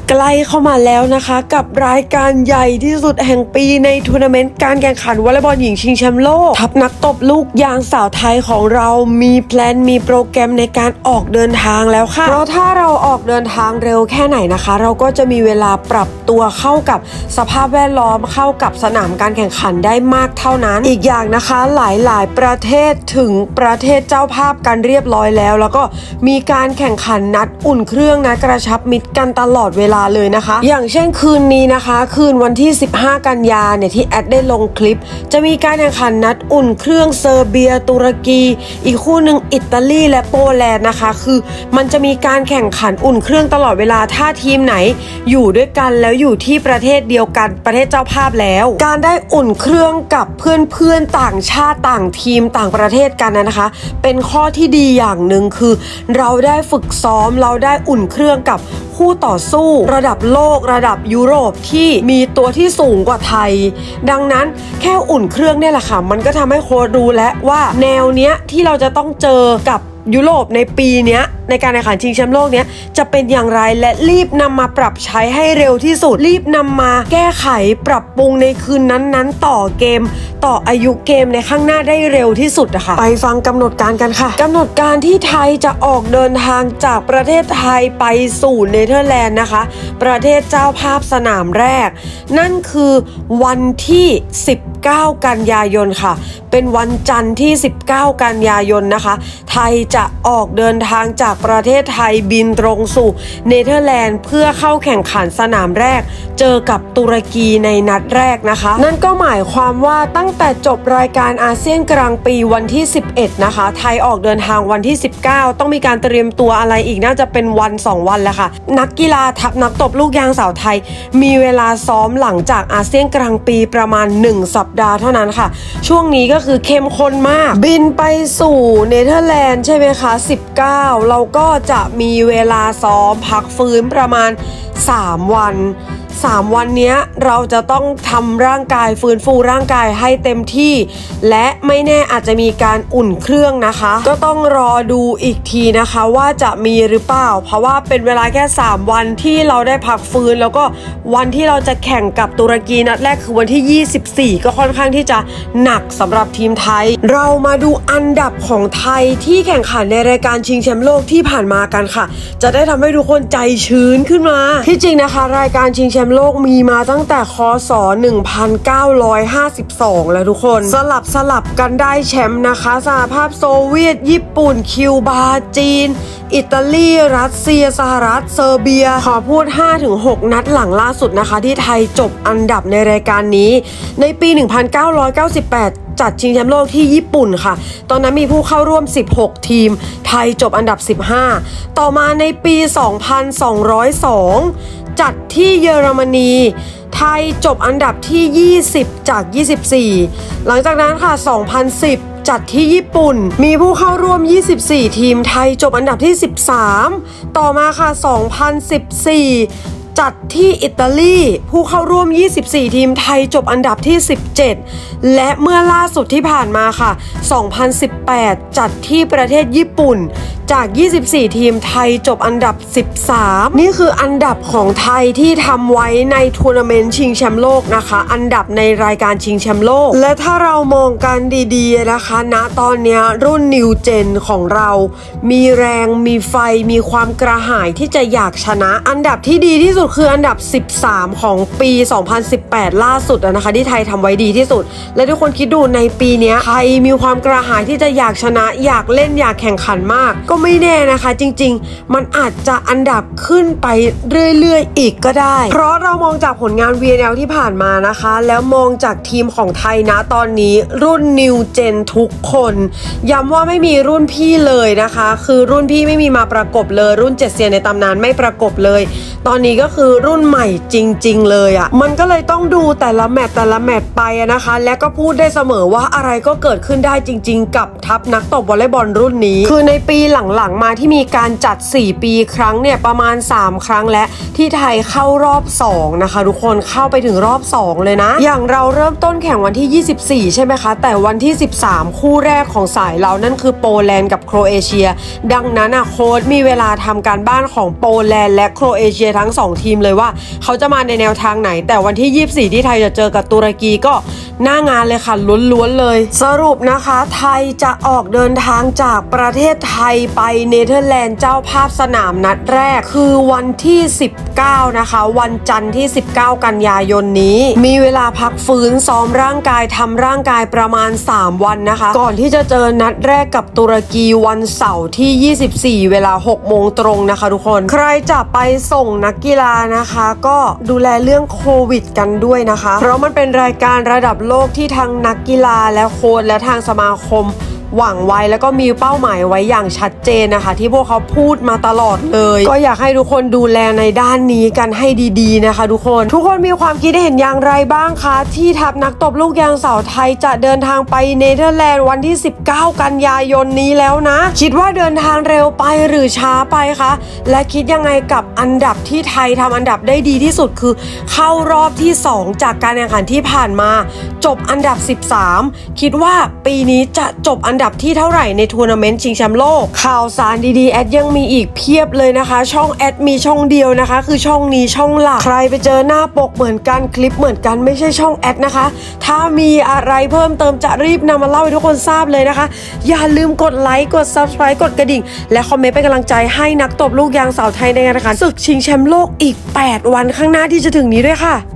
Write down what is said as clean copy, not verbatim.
ใกล้เข้ามาแล้วนะคะกับรายการใหญ่ที่สุดแห่งปีในทัวร์นาเมนต์การแข่งขันวอลเลย์บอลหญิงชิงแชมป์โลกทัพนักตบลูกยางสาวไทยของเรามีแพลนมีโปรแกรมในการออกเดินทางแล้วค่ะเพราะถ้าเราออกเดินทางเร็วแค่ไหนนะคะเราก็จะมีเวลาปรับตัวเข้ากับสภาพแวดล้อมเข้ากับสนามการแข่งขันได้มากเท่านั้นอีกอย่างนะคะหลายๆประเทศถึงประเทศเจ้าภาพกันเรียบร้อยแล้วก็มีการแข่งขันนัดอุ่นเครื่องนัดกระชับมิตรกันตลอดเวลาเลยนะคะอย่างเช่นคืนนี้นะคะคืนวันที่15กันยาเนี่ยที่แอดได้ลงคลิปจะมีการแข่งขันนัดอุ่นเครื่องเซอร์เบียตุรกีอีกคู่หนึ่งอิตาลีและโปแลนด์นะคะคือมันจะมีการแข่งขันอุ่นเครื่องตลอดเวลาถ้าทีมไหนอยู่ด้วยกันแล้วอยู่ที่ประเทศเดียวกันประเทศเจ้าภาพแล้วการได้อุ่นเครื่องกับเพื่อนต่างชาติต่างทีมต่างประเทศกันนะคะเป็นข้อที่ดีอย่างหนึ่งคือเราได้ฝึกซ้อมเราได้อุ่นเครื่องกับคู่ต่อสู้ระดับโลกระดับยุโรปที่มีตัวที่สูงกว่าไทยดังนั้นแค่อุ่นเครื่องเนี่ยแหละค่ะมันก็ทำให้โค้ชรู้แล้วว่าแนวเนี้ยที่เราจะต้องเจอกับยุโรปในปีนี้ในการแข่งขันชิงแชมป์โลกเนี้ยจะเป็นอย่างไรและรีบนำมาปรับใช้ให้เร็วที่สุดรีบนำมาแก้ไขปรับปรุงในคืนนั้นๆต่อเกมต่ออายุเกมในข้างหน้าได้เร็วที่สุดนะคะไปฟังกำหนดการกันค่ะกำหนดการที่ไทยจะออกเดินทางจากประเทศไทยไปสู่เนเธอร์แลนด์นะคะประเทศเจ้าภาพสนามแรกนั่นคือวันที่19กันยายนค่ะเป็นวันจันทร์ที่19กันยายนนะคะไทยจะออกเดินทางจากประเทศไทยบินตรงสู่เนเธอร์แลนด์เพื่อเข้าแข่งขันสนามแรกเจอกับตุรกีในนัดแรกนะคะนั่นก็หมายความว่าตั้งแต่จบรายการอาเซียนกลางปีวันที่11นะคะไทยออกเดินทางวันที่19ต้องมีการเตรียมตัวอะไรอีกน่าจะเป็นวัน2วันแล้วค่ะนักกีฬาทัพนักตบลูกยางสาวไทยมีเวลาซ้อมหลังจากอาเซียนกลางปีประมาณ1สัปดาห์เท่านั้นค่ะช่วงนี้ก็คือเข้มข้นมากบินไปสู่เนเธอร์แลนด์ใช่ไหมคะ19เราก็จะมีเวลาซ้อมพักฟื้นประมาณ3วันนี้เราจะต้องทำร่างกายฟื้นฟูร่างกายให้เต็มที่และไม่แน่อาจจะมีการอุ่นเครื่องนะคะก็ต้องรอดูอีกทีนะคะว่าจะมีหรือเปล่าเพราะว่าเป็นเวลาแค่3วันที่เราได้พักฟื้นแล้วก็วันที่เราจะแข่งกับตุรกีนัดแรกคือวันที่24ก็ค่อนข้างที่จะหนักสำหรับทีมไทยเรามาดูอันดับของไทยที่แข่งขันในรายการชิงแชมป์โลกที่ผ่านมากันค่ะจะได้ทำให้ทุกคนใจชื้นขึ้นมาที่จริงนะคะรายการชิงแชมป์โลกมีมาตั้งแต่คศ1952แล้วทุกคนสลับกันได้แชมป์นะคะสหภาพโซเวียตญี่ปุ่นคิวบาจีนอิตาลีรัสเซียสหรัฐเซอร์เบียขอพูด 5-6 นัดหลังล่าสุดนะคะที่ไทยจบอันดับในรายการนี้ในปี 1998จัดชิงแชมป์โลกที่ญี่ปุ่นค่ะตอนนั้นมีผู้เข้าร่วม16ทีมไทยจบอันดับ15ต่อมาในปี 2202จัดที่เยอรมนีไทยจบอันดับที่20จาก24หลังจากนั้นค่ะ2010จัดที่ญี่ปุ่นมีผู้เข้าร่วม24ทีมไทยจบอันดับที่13ต่อมาค่ะ2014จัดที่อิตาลีผู้เข้าร่วม24ทีมไทยจบอันดับที่17และเมื่อล่าสุดที่ผ่านมาค่ะ2018จัดที่ประเทศญี่ปุ่นจาก24ทีมไทยจบอันดับ13นี่คืออันดับของไทยที่ทำไว้ในทัวร์นาเมนต์ชิงแชมป์โลกนะคะอันดับในรายการชิงแชมป์โลกและถ้าเรามองกันดีๆนะคะณตอนนี้รุ่นนิวเจนของเรามีแรงมีไฟมีความกระหายที่จะอยากชนะอันดับที่ดีที่สุดคืออันดับ13ของปี2018ล่าสุดนะคะที่ไทยทำไว้ดีที่สุดและทุกคนคิดดูในปีนี้ไทยมีความกระหายที่จะอยากชนะอยากเล่นอยากแข่งขันมากก็ไม่แน่นะคะจริงๆมันอาจจะอันดับขึ้นไปเรื่อยๆอีกก็ได้เพราะเรามองจากผลงาน VNL ที่ผ่านมานะคะแล้วมองจากทีมของไทยนะตอนนี้รุ่นนิวเจนทุกคนย้ำว่าไม่มีรุ่นพี่เลยนะคะคือรุ่นพี่ไม่มีมาประกบเลยรุ่น7เซียนในตำนานไม่ประกบเลยตอนนี้ก็คือรุ่นใหม่จริงๆเลยอ่ะมันก็เลยต้องดูแต่ละแมตช์ไปนะคะและก็พูดได้เสมอว่าอะไรก็เกิดขึ้นได้จริงๆกับทัพนักตบวอลเลย์บอลรุ่นนี้คือในปีหหลังๆมาที่มีการจัด4ปีครั้งเนี่ยประมาณ3ครั้งและที่ไทยเข้ารอบ2นะคะทุกคนเข้าไปถึงรอบ2เลยนะอย่างเราเริ่มต้นแข่งวันที่24ใช่ไหมคะแต่วันที่13คู่แรกของสายเรานั่นคือโปแลนด์กับโครเอเชียดังนั้นโค้ชมีเวลาทำการบ้านของโปแลนด์และโครเอเชียทั้ง2ทีมเลยว่าเขาจะมาในแนวทางไหนแต่วันที่24ที่ไทยจะเจอกับตุรกีก็หน้างานเลยค่ะล้วนๆเลยสรุปนะคะไทยจะออกเดินทางจากประเทศไทยไปเนเธอร์แลนด์เจ้าภาพสนามนัดแรกคือวันที่19นะคะวันจันทร์ที่19กันยายนนี้มีเวลาพักฟื้นซ้อมร่างกายทำร่างกายประมาณ3วันนะคะก่อนที่จะเจอนัดแรกกับตุรกีวันเสาร์ที่24เวลา6โมงตรงนะคะทุกคนใครจะไปส่งนักกีฬานะคะก็ดูแลเรื่องโควิดกันด้วยนะคะเพราะมันเป็นรายการระดับโลกที่ทางนักกีฬาและโค้ชและทางสมาคมหวังไว้แล้วก็มีเป้าหมายไว้อย่างชัดเจนนะคะที่พวกเขาพูดมาตลอดเลยก็อยากให้ทุกคนดูแลในด้านนี้กันให้ดีๆนะคะทุกคนมีความคิดเห็นอย่างไรบ้างคะที่ทัพนักตบลูกยางสาวไทยจะเดินทางไปเนเธอร์แลนด์วันที่19กันยายนนี้แล้วนะคิดว่าเดินทางเร็วไปหรือช้าไปคะและคิดยังไงกับอันดับที่ไทยทำอันดับได้ดีที่สุดคือเข้ารอบที่2จากการแข่งขันที่ผ่านมาจบอันดับ13คิดว่าปีนี้จะจบอันดับที่เท่าไหร่ในทัวร์นาเมนต์ชิงแชมป์โลกข่าวสารดีๆแอดยังมีอีกเพียบเลยนะคะช่องแอดมีช่องเดียวนะคะคือช่องนี้ช่องหลักใครไปเจอหน้าปกเหมือนกันคลิปเหมือนกันไม่ใช่ช่องแอดนะคะถ้ามีอะไรเพิ่มเติมจะรีบนำมาเล่าให้ทุกคนทราบเลยนะคะอย่าลืมกดไลค์กด Subscribe กดกระดิ่งและคอมเมนต์เป็นกำลังใจให้นักตบลูกยางสาวไทยในงานแข่งขันศึกชิงแชมป์โลกอีก8วันข้างหน้าที่จะถึงนี้ด้วยค่ะ